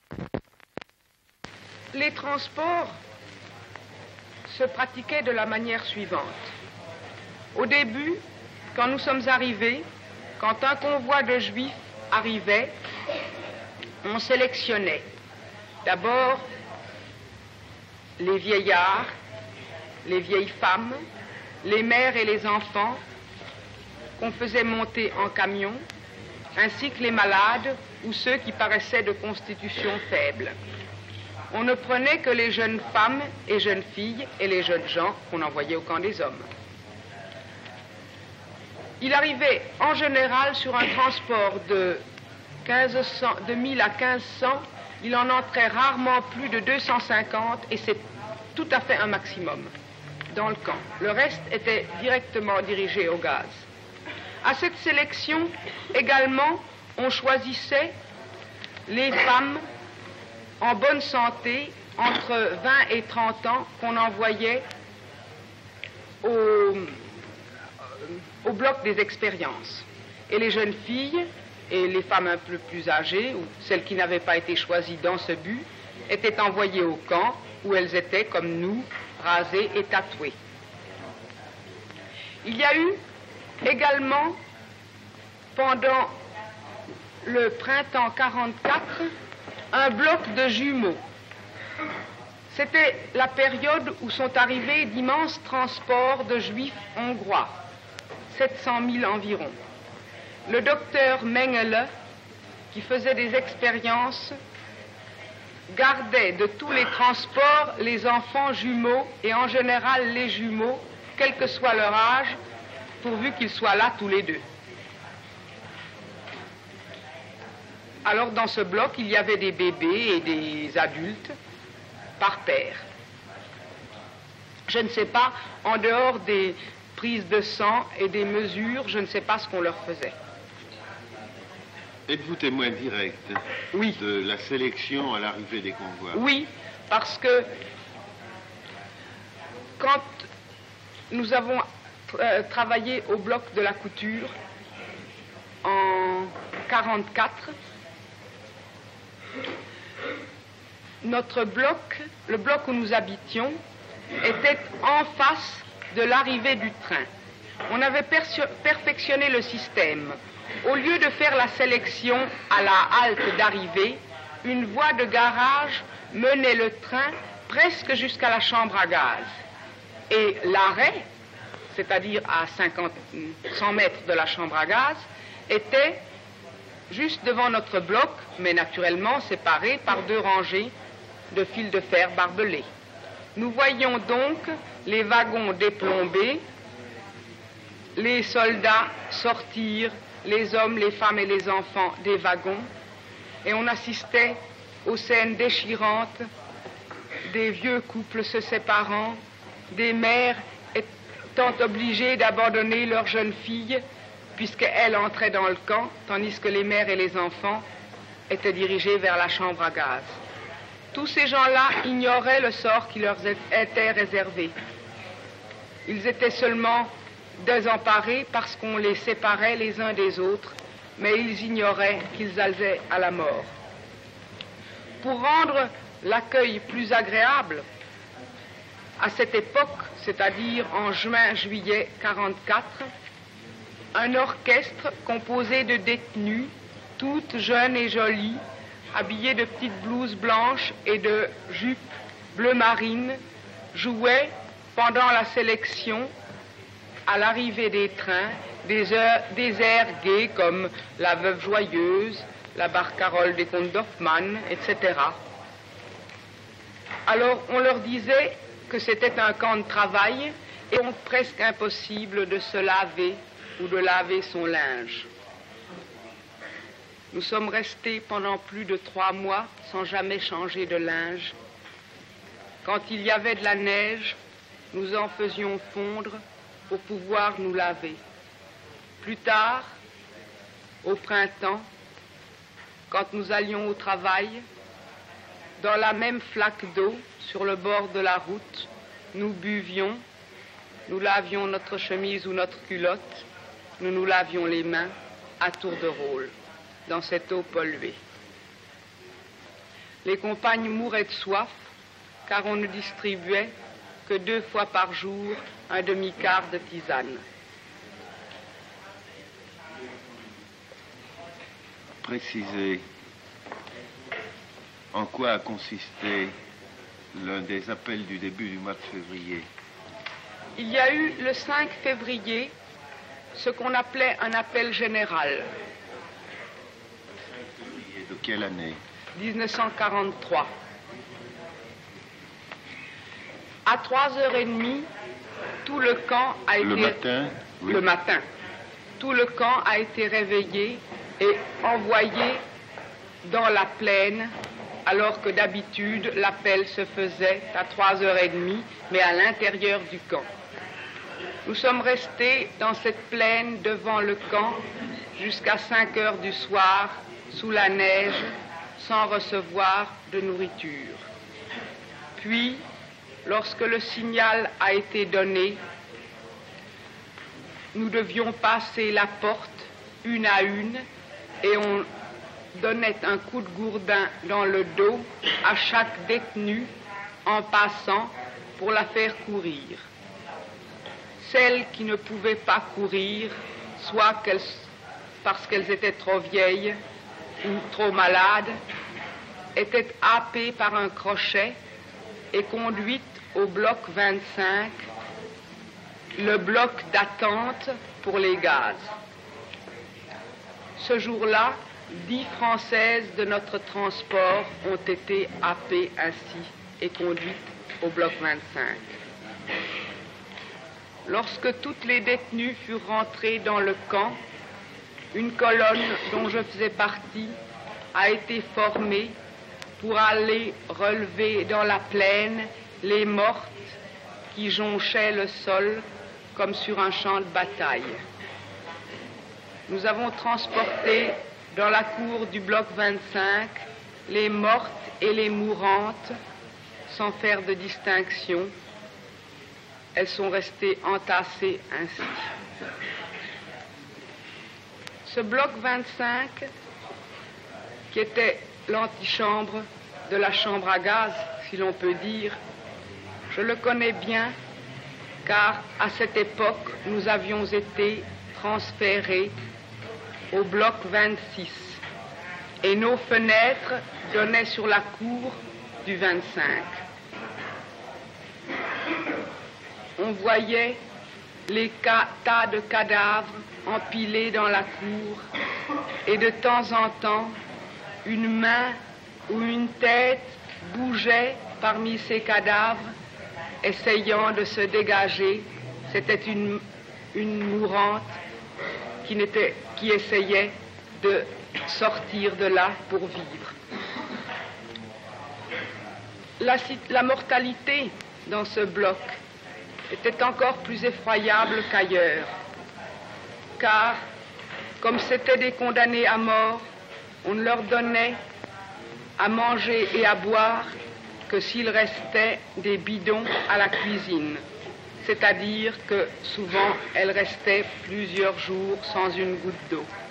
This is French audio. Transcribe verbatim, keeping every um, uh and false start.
Les transports se pratiquaient de la manière suivante. Au début, quand nous sommes arrivés, quand un convoi de juifs arrivait, on sélectionnait d'abord les vieillards, les vieilles femmes, les mères et les enfants qu'on faisait monter en camion, ainsi que les malades ou ceux qui paraissaient de constitution faible. On ne prenait que les jeunes femmes et jeunes filles et les jeunes gens qu'on envoyait au camp des hommes. Il arrivait en général sur un transport de, quinze cents, de mille à quinze cents, il en entrait rarement plus de deux cent cinquante et c'est tout à fait un maximum dans le camp. Le reste était directement dirigé au gaz. À cette sélection également, on choisissait les femmes en bonne santé entre vingt et trente ans qu'on envoyait au, au bloc des expériences. Et les jeunes filles et les femmes un peu plus âgées, ou celles qui n'avaient pas été choisies dans ce but, étaient envoyées au camp où elles étaient, comme nous, rasées et tatouées. Il y a eu également, pendant le printemps quarante-quatre, un bloc de jumeaux. C'était la période où sont arrivés d'immenses transports de juifs hongrois, sept cent mille environ. Le docteur Mengele, qui faisait des expériences, gardait de tous les transports les enfants jumeaux et en général les jumeaux, quel que soit leur âge, pourvu qu'ils soient là tous les deux. Alors dans ce bloc, il y avait des bébés et des adultes par paire. Je ne sais pas, en dehors des prises de sang et des mesures, je ne sais pas ce qu'on leur faisait. Êtes-vous témoin direct oui. de la sélection à l'arrivée des convois? Oui, parce que quand nous avons euh, travaillé au bloc de la couture en quarante-quatre, notre bloc, le bloc où nous habitions, était en face de l'arrivée du train. On avait perfectionné le système. Au lieu de faire la sélection à la halte d'arrivée, une voie de garage menait le train presque jusqu'à la chambre à gaz. Et l'arrêt, c'est-à-dire à cinquante, cent mètres de la chambre à gaz, était juste devant notre bloc, mais naturellement séparé par deux rangées de fils de fer barbelés. Nous voyions donc les wagons déplombés, les soldats sortir, les hommes, les femmes et les enfants des wagons, et on assistait aux scènes déchirantes des vieux couples se séparant, des mères étant obligées d'abandonner leurs jeunes filles puisqu'elles entraient dans le camp, tandis que les mères et les enfants étaient dirigés vers la chambre à gaz. Tous ces gens-là ignoraient le sort qui leur était réservé. Ils étaient seulement désemparés parce qu'on les séparait les uns des autres, mais ils ignoraient qu'ils allaient à la mort. Pour rendre l'accueil plus agréable, à cette époque, c'est-à-dire en juin-juillet quarante-quatre, un orchestre composé de détenues, toutes jeunes et jolies, habillées de petites blouses blanches et de jupes bleu marine, jouait pendant la sélection, à l'arrivée des trains, des, heures, des airs gais comme La Veuve Joyeuse, La Barcarolle des Comtes d'Hoffmann, et cetera. Alors on leur disait que c'était un camp de travail et donc presque impossible de se laver ou de laver son linge. Nous sommes restés pendant plus de trois mois sans jamais changer de linge. Quand il y avait de la neige, nous en faisions fondre pour pouvoir nous laver. Plus tard, au printemps, quand nous allions au travail, dans la même flaque d'eau, sur le bord de la route, nous buvions, nous lavions notre chemise ou notre culotte, nous nous lavions les mains à tour de rôle dans cette eau polluée. Les compagnes mouraient de soif, car on ne distribuait que deux fois par jour un demi-quart de tisane. Précisez en quoi a consisté l'un des appels du début du mois de février. Il y a eu le cinq février ce qu'on appelait un appel général. Et de quelle année? dix-neuf cent quarante-trois. À trois heures trente, tout le camp a été... Le matin? Oui. Le matin. Tout le camp a été réveillé et envoyé dans la plaine, alors que d'habitude, l'appel se faisait à trois heures trente, mais à l'intérieur du camp. Nous sommes restés dans cette plaine devant le camp jusqu'à cinq heures du soir, sous la neige, sans recevoir de nourriture. Puis, lorsque le signal a été donné, nous devions passer la porte une à une et on donnait un coup de gourdin dans le dos à chaque détenue en passant pour la faire courir. Celles qui ne pouvaient pas courir, soit qu'elles, parce qu'elles étaient trop vieilles ou trop malades, étaient happées par un crochet et conduites au bloc vingt-cinq, le bloc d'attente pour les gaz. Ce jour-là, dix Françaises de notre transport ont été happées ainsi et conduites au bloc vingt-cinq. Lorsque toutes les détenues furent rentrées dans le camp, une colonne dont je faisais partie a été formée pour aller relever dans la plaine les mortes qui jonchaient le sol comme sur un champ de bataille. Nous avons transporté dans la cour du bloc vingt-cinq les mortes et les mourantes sans faire de distinction. Elles sont restées entassées ainsi. Ce bloc vingt-cinq, qui était l'antichambre de la chambre à gaz, si l'on peut dire, je le connais bien, car à cette époque, nous avions été transférés au bloc vingt-six, et nos fenêtres donnaient sur la cour du vingt-cinq. On voyait les tas de cadavres empilés dans la cour, et de temps en temps, une main ou une tête bougeait parmi ces cadavres, essayant de se dégager. C'était une, une mourante qui, n'était, qui essayait de sortir de là pour vivre. La, la mortalité dans ce bloc était encore plus effroyable qu'ailleurs, car, comme c'étaient des condamnés à mort, on ne leur donnait à manger et à boire que s'il restait des bidons à la cuisine, c'est-à-dire que souvent elles restaient plusieurs jours sans une goutte d'eau.